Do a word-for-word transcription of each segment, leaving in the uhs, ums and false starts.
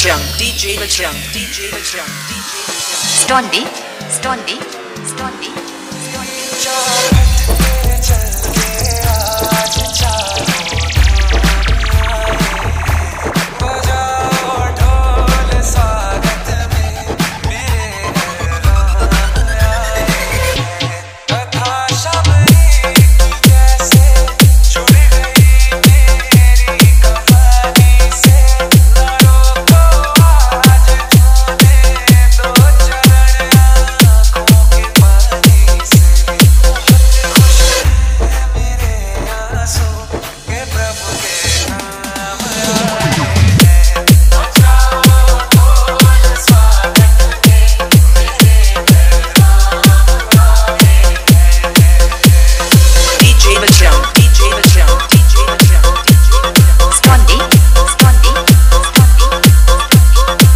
Bajrang, D J Bajrang, D J Bajrang, D J Bajrang. Satundi, Satundi, Satundi, Satundi. चल के आज चारों बजाओ ढोल स्वागत में मेरे घर आए कथा शबरी जैसे जुड़ गई मेरी कहानी से रोको आज धोने दो चरण आंखों के पानी से खुश है मेरे आंसू के प्रभु के नाम आए बजाओ ढोल स्वागत में मेरे घर आए D J Bajrang, D J Bajrang, D J Bajrang, D J Bajrang. Satundi, Satundi, Satundi.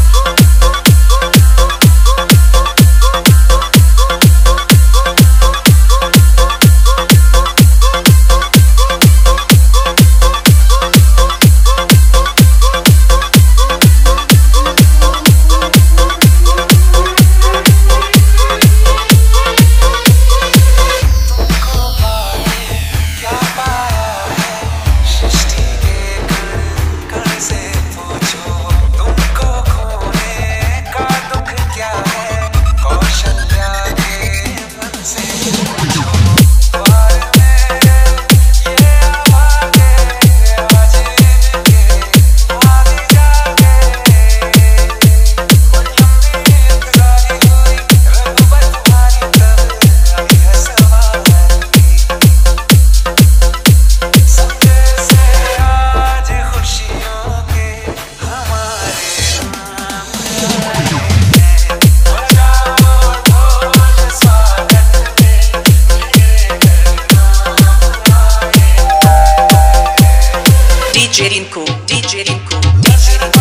तुमको पाके क्या पाया है सृष्टि के कण कण से पूछो तुमको खोने का दुख क्या है कौशल्या के मन से पूछो द्वार में ये आवाज़ें आज इनके भाग जागे लंबी इंतज़ारी हुई रघुबर तुम्हारी तब आई है सवारी सत्य से आज खुशियों के हमारे नाम आए बजाओ ढोल स्वागत में मेरे घर आए D J Rinko, D J Rinko, D J Rinko.